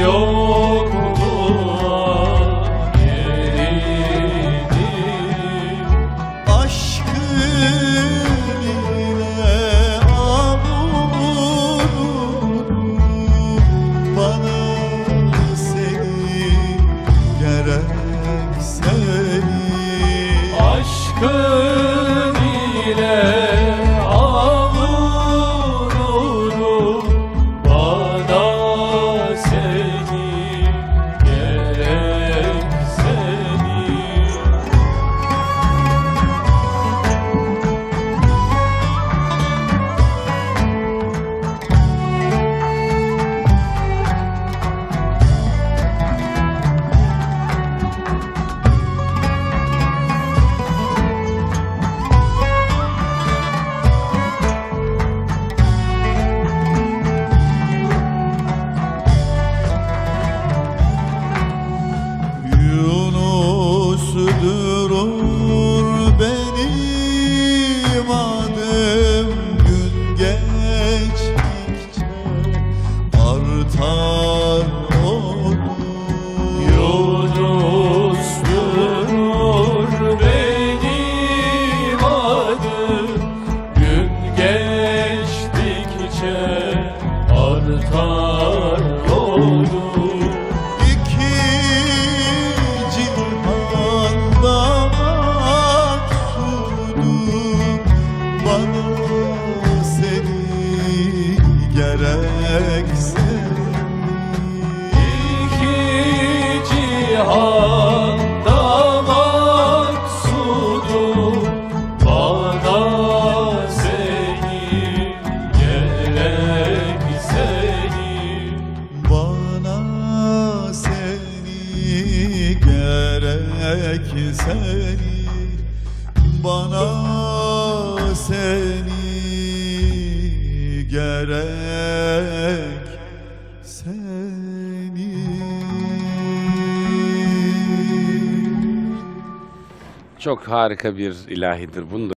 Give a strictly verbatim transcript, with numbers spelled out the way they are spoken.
yokluğa geridir. Aşkın ile avunurum, bana seni gerek seni. Aşkın ile avunurum, bana seni gerek seni. Yunus durur benim adım, gün geçtikçe artar olur. Yunus durur benim adım, gün geçtikçe artar olur. İki cihanda maksudum, bana seni gerek seni. İki cihanda maksudum, bana seni gerek seni. Bana seni gerek seni, bana seni gerek seni. Çok harika bir ilahidir. Bunu da